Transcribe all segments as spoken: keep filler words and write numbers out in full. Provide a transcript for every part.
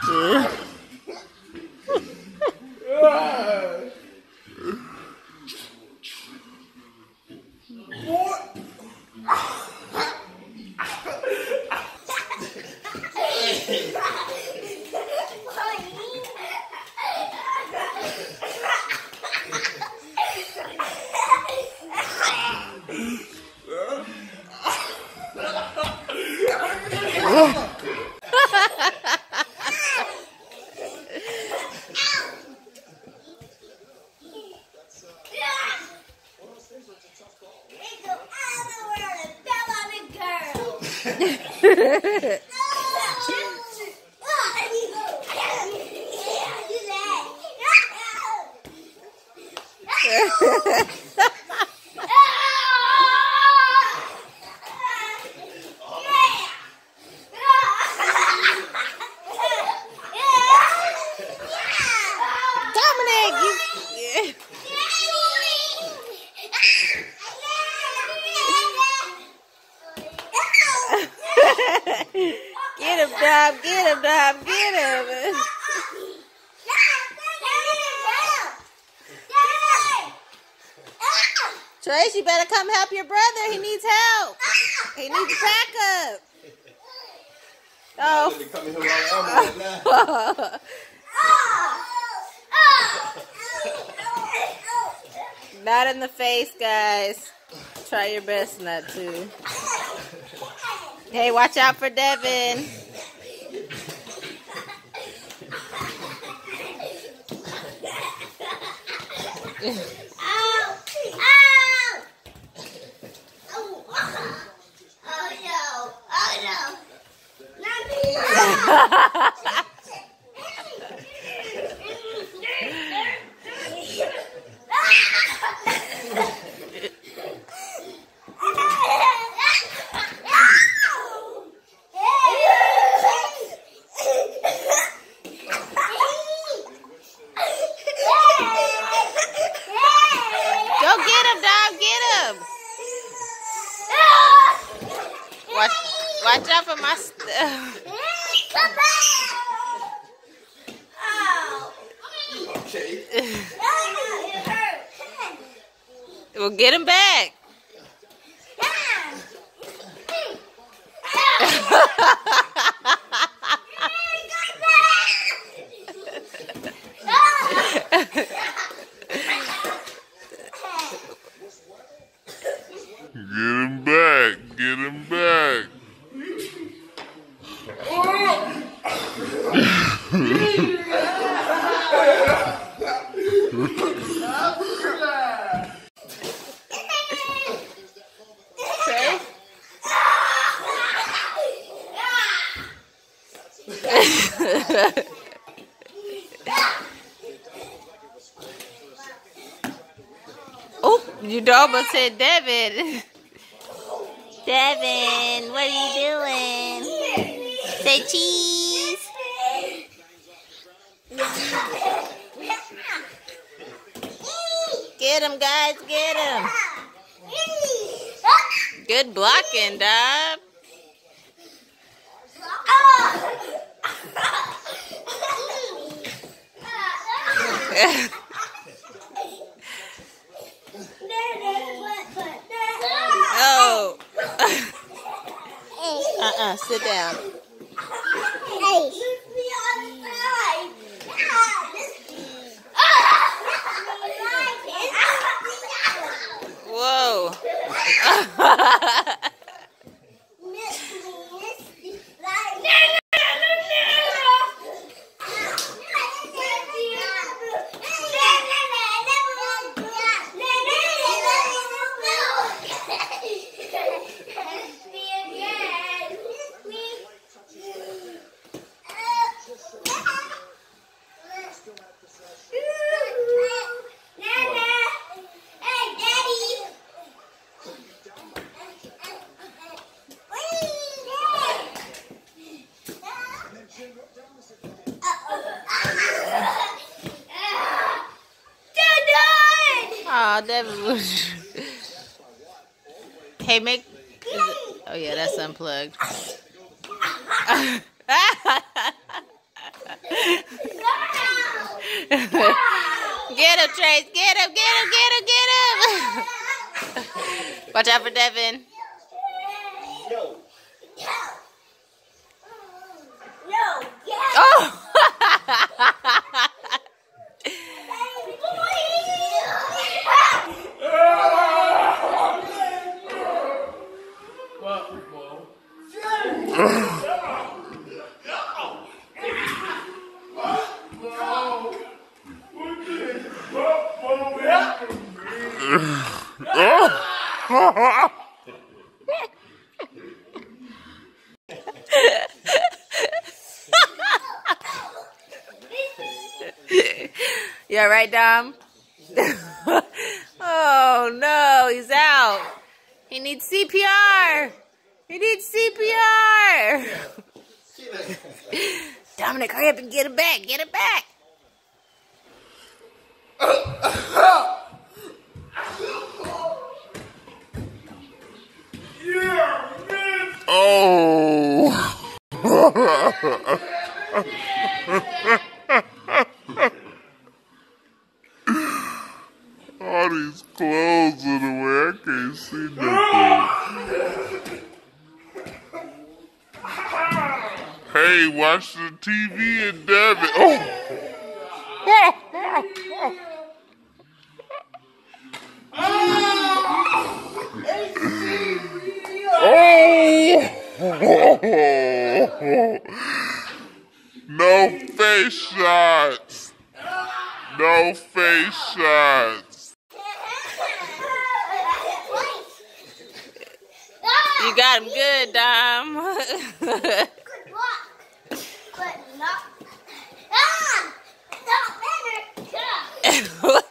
Get him, Dom. Get him, Dom. Get him. Trace, you better come help your brother. He needs help. He needs backup. Oh. Not in the face, guys. Try your best not to. Hey, watch out for Devin. Ow! Ow! Oh, oh no! Oh no! Not me! Watch, watch out for my stuff. Come back! Oh. Okay. It hurts. Well, get him back. Get him back. Get him back. Trace? Oh, you almost said Devin. Devin, what are you doing? Say cheese. Get him, guys, get him. Good blocking, Dom. Oh. Uh-uh, sit down. Hey, lift me on the side. Whoa. Oh, Devin was. Hey, make. It... Oh, yeah, that's unplugged. Get him, Trace. Get him, get him, get him, get him. Watch out for Devin. No. No. Oh! You all right, Dom? Oh no, he's out. He needs C P R. He needs C P R. Dominic, hurry up and get him back. Get him back. Oh. All these clothes in the way, I can't see nothing. Hey, watch the T V and damn it. Oh. Oh! No face shots. No face shots. You got him good, Dom. Good luck. But not. Ah! Not better. Yeah.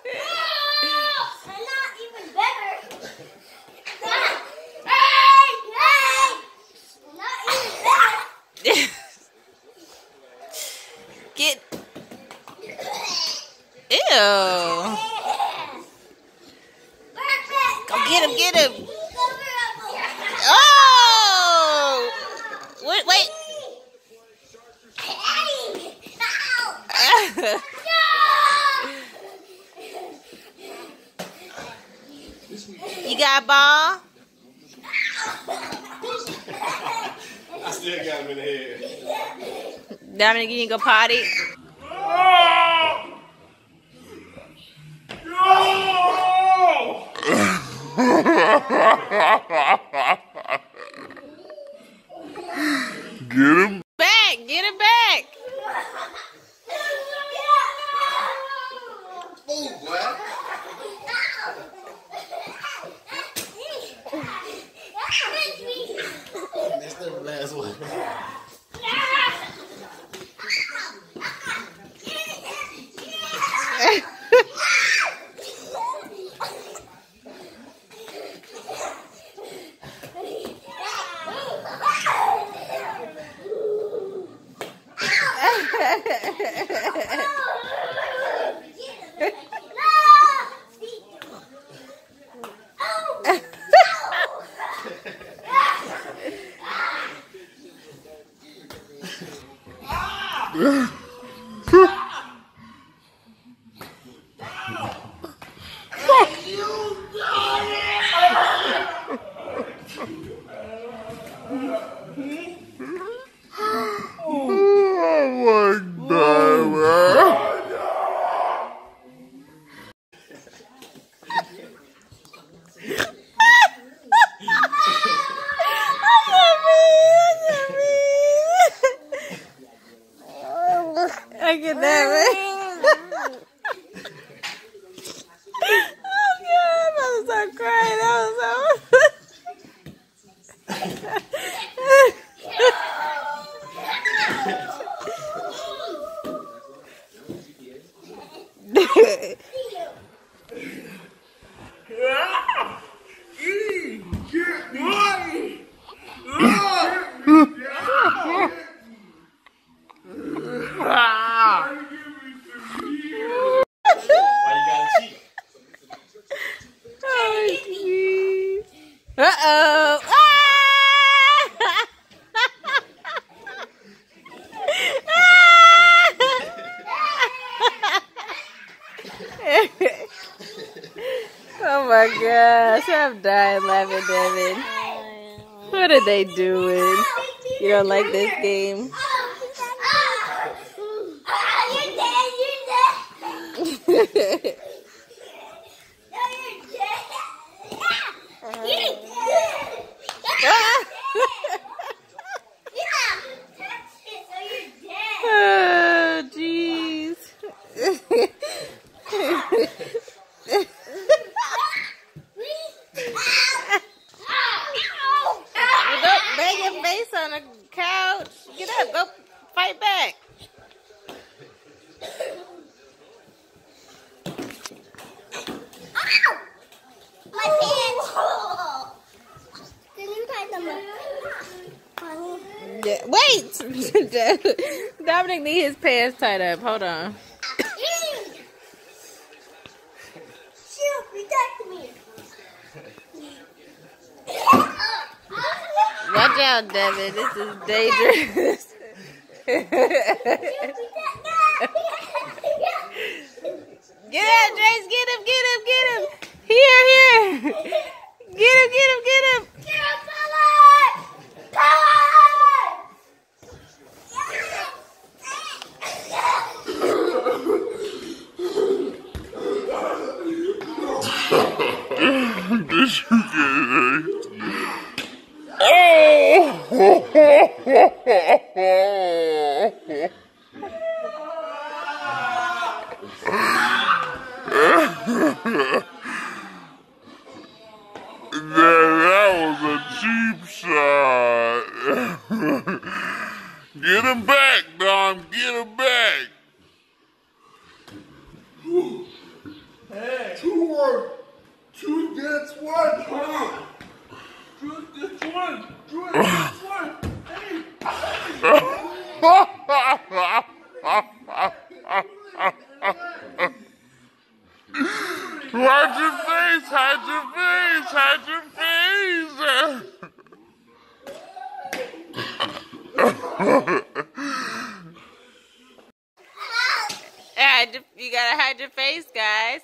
And not even better. Ah! Hey! Hey! Not even better. Get. Ew. Go get him, get him. Oh! Wait, wait. You got a ball? I still got him in the head. Dominic, you need to go potty? Get him back, get him back. Move, boy. That's the last one. I get that, right? Oh, God. I was so crying. That was so... Uh-oh. my gosh, I'm dying laughing, Devin. What are they doing? You don't like this game? Oh, jeez. Don't bang your face on the couch. Get up, go fight back. My pants. Can you tie them up? Yeah, wait! Dominic need his pants tied up. Hold on. Shield, protect me. Watch out, Devin. This is dangerous. Get out, Jace. Get him, get him, get him. Here, here. Get him, get him, get him. Get him, Colin! Colin! Did you get it? Oh! That was a cheap shot. Get him back, Dom. Get him back. Hey. Two one. Two gets one. Two gets one. Two gets one. Hey. Hide your face, hide your face, hide your face. Alright, you gotta hide your face, guys.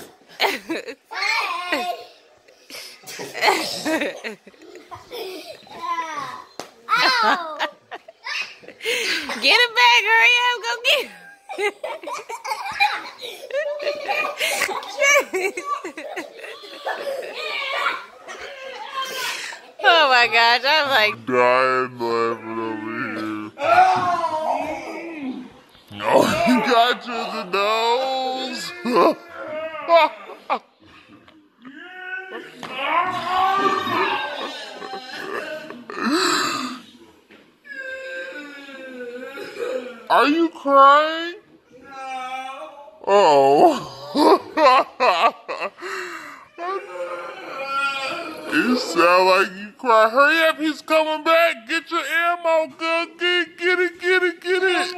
Ow! Get him back, hurry up, go get him. Oh my gosh, I'm like Dying laughing over here. Oh, he got you in the nose. Are you crying? No. Oh. You sound like you cry. Hurry up, he's coming back. Get your ammo, gun. Get, get it, get it, get it.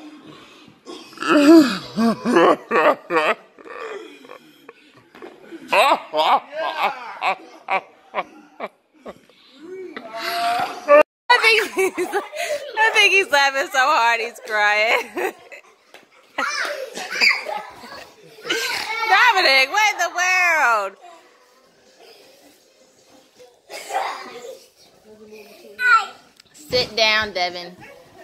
I think he's, I think he's laughing so hard he's crying. Dominic, what in the world? Sit down, Devin.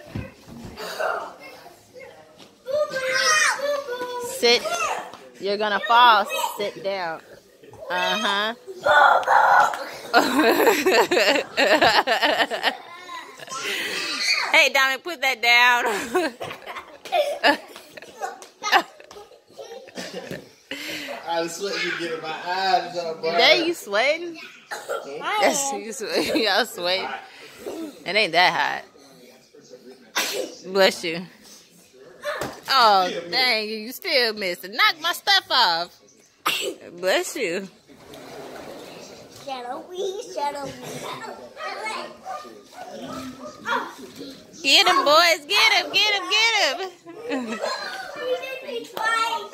Sit. You're gonna fall. Sit down. Uh-huh. Hey, Dominic, put that down. I was sweating to get in my eyes. There you sweating? Yes, you sweating. Y'all sweating. It ain't that hot. Bless you. Oh, dang, you still missing. Knock my stuff off. Bless you. Shadow we, shadow we. Get him, boys. Get him, get him, get him. You did me twice.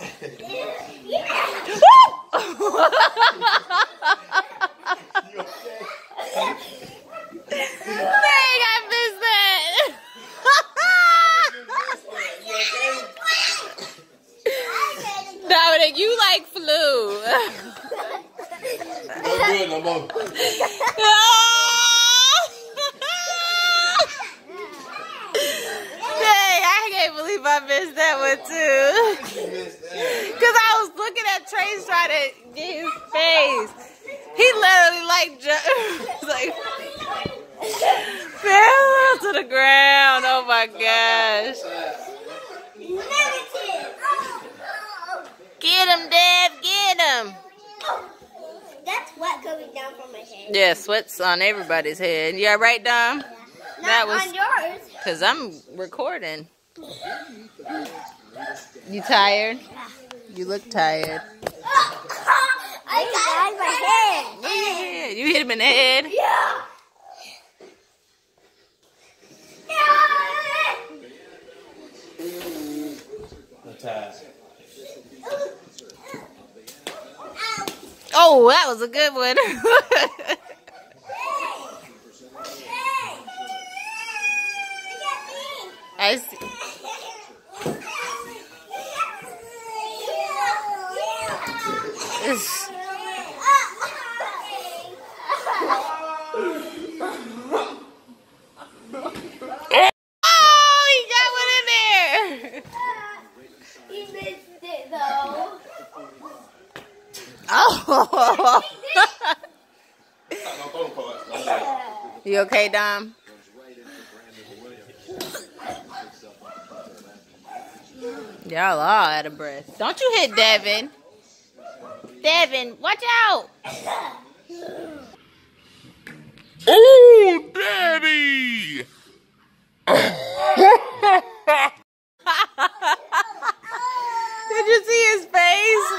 Dang, I missed that. Dominic, you like flu. good no more. Dang, I can't believe I missed that one too. Cause I was looking at Trace trying to get his face. He literally like just like fell to the ground. Oh my gosh. Get him, Dad, get him. That's sweat coming down from my head. Yeah, sweat's on everybody's head. You alright, Dom? Not That was on yours. because I'm recording. You tired? You look tired. I got my head. Where your head? You hit him in the head? Yeah. I'm tired. Oh, that was a good one. I see. Oh, he got one in there. He missed it though. Oh. You okay, Dom? Y'all all out of breath. Don't you hit Devin. Devin, watch out. Oh, Daddy! Did you see his face?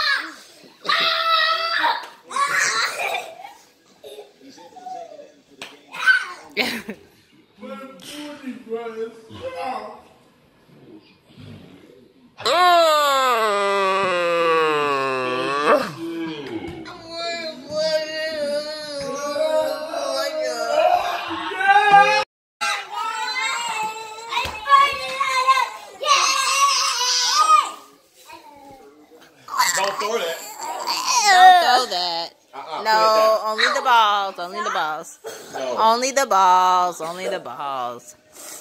Don't throw that. Don't throw that. Uh-uh, No, only the balls. Only the balls. No. Only the balls. Only the balls.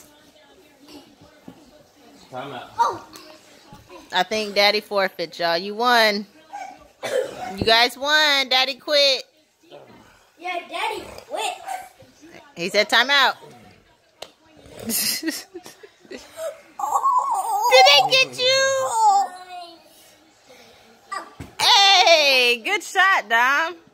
Time out. I think Daddy forfeit, y'all. You won. You guys won. Daddy quit. Yeah, Daddy quit. He said time out. Did they get you? Hey, good shot, Dom.